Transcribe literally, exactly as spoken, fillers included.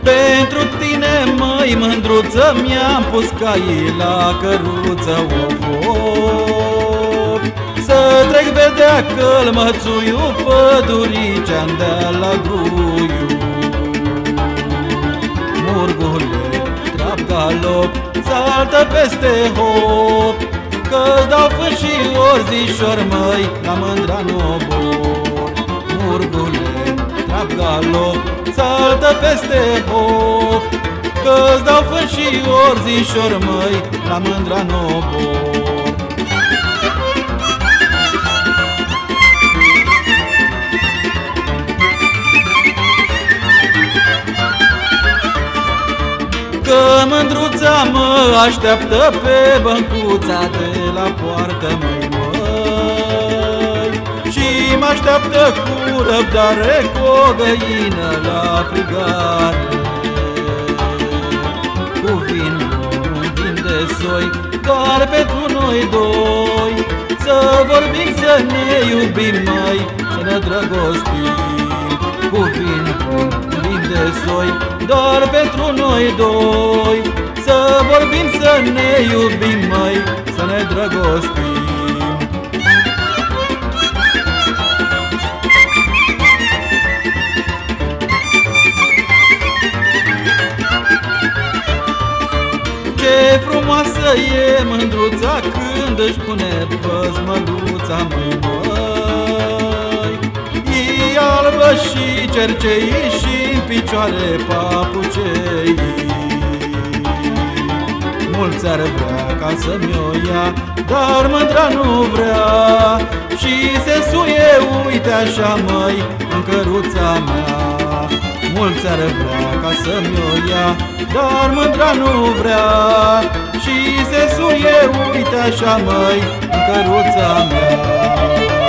Pentru tine, măi, mândruță, mi-am pus caii la căruță, of, of. Să trec vedea călmățuiu, păduricean de la gruiu. Murgule, trap galop, saltă peste hop, că-ți dau fân și orzișor, măi, la mândra nobor. Murgule, trap galop, saltă peste hop, că-ți dau fân și orzișor, măi, la mândra nobor. Că mândruța mă așteaptă pe băncuța de la poartă, măi, măi, și mă așteaptă cu răbdare, cu o găină la frigare. Cu vin bun, vin de soi, doar pentru noi doi, să vorbim, să ne iubim, măi, să ne drăgostim. Cu vin bun, vin de soi, doar pentru noi doi, să vorbim, să ne iubim, măi, să ne drăgostim. Ce frumoasă e mândruța când își pune păzmăluța, măi, măi. E albă și cerceii și în picioare papucei. Mulți ar vrea ca să-mi o ia, dar mândra nu vrea, și se suie, uite așa, măi, în căruța mea. Mulți ar vrea ca să-mi o ia, dar mândra nu vrea, și se suie, uite așa, măi, în căruța mea.